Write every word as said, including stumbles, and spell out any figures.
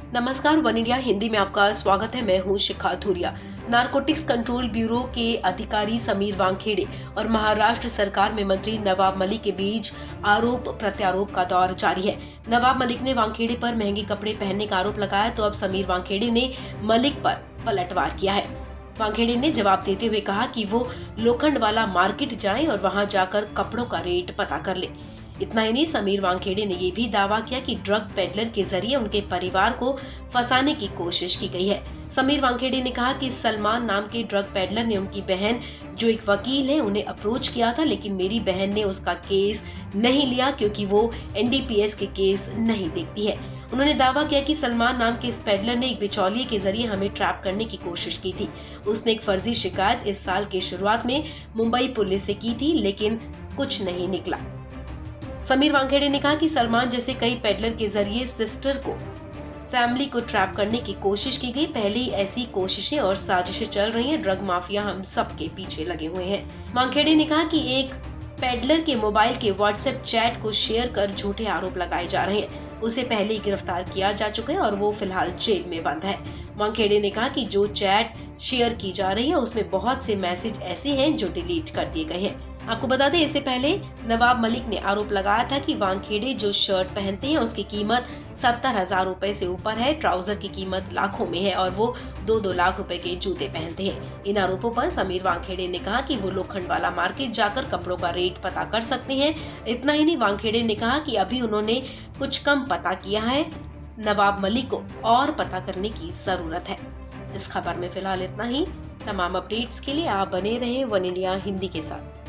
नमस्कार, one India Hindi में आपका स्वागत है। मैं हूं Shikha Thuria. Narcotics control bureau के अधिकारी समीर वानखेड़े और महाराष्ट्र सरकार में मंत्री नवाब मलिक के बीच आरोप प्रत्यारोप का दौर जारी है। नवाब मलिक ने वानखेड़े पर महंगे कपड़े पहनने का आरोप लगाया तो अब समीर वानखेड़े ने मलिक पर पलटवार किया है। वानखेड़े ने जवाब देते हुए कहा कि वो लोखंडवाला मार्केट जाएं और वहां जाकर कपड़ों का रेट पता कर ले। इतना ही नहीं, समीर वानखेड़े ने ये भी दावा किया कि ड्रग पेडलर के जरिए उनके परिवार को फंसाने की कोशिश की गई है। समीर वानखेड़े ने कहा कि सलमान नाम के ड्रग पेडलर ने उनकी बहन, जो एक वकील है, उन्हें अप्रोच किया था, लेकिन मेरी बहन ने उसका केस नहीं लिया क्योंकि वो एन डी पी एस के केस नहीं देखती है। उन्होंने दावा किया कि सलमान नाम के इस पेडलर ने एक बिचौलिए के जरिए हमें ट्रैप करने की कोशिश की थी। उसने एक फर्जी शिकायत इस साल की शुरुआत में मुंबई पुलिस से की थी, लेकिन कुछ नहीं निकला। समीर वानखेड़े ने कहा कि सलमान जैसे कई पेडलर के जरिए सिस्टर को, फैमिली को ट्रैप करने की कोशिश की गई। पहले ही ऐसी कोशिशें और साजिशें चल रही हैं। ड्रग माफिया हम सब के पीछे लगे हुए हैं। वानखेड़े ने कहा कि एक पेडलर के मोबाइल के व्हाट्सएप चैट को शेयर कर झूठे आरोप लगाए जा रहे हैं। उसे पहले ही गिरफ्तार किया जा चुका है और वो फिलहाल जेल में बंद है। वानखेड़े ने कहा कि जो चैट शेयर की जा रही है उसमें बहुत से मैसेज ऐसे हैं जो डिलीट कर दिए गए हैं। आपको बता दें, इससे पहले नवाब मलिक ने आरोप लगाया था कि वानखेड़े जो शर्ट पहनते हैं उसकी कीमत सत्तर हजार रूपए से ऊपर है, ट्राउजर की कीमत लाखों में है और वो दो दो लाख रुपए के जूते पहनते हैं। इन आरोपों पर समीर वानखेड़े ने कहा कि वो लोखंडवाला मार्केट जाकर कपड़ों का रेट पता कर सकते हैं। इतना ही नहीं, वानखेड़े ने कहा कि अभी उन्होंने कुछ कम पता किया है, नवाब मलिक को और पता करने की जरूरत है। इस खबर में फिलहाल इतना ही। तमाम अपडेट्स के लिए आप बने रहे वन इंडिया हिंदी के साथ।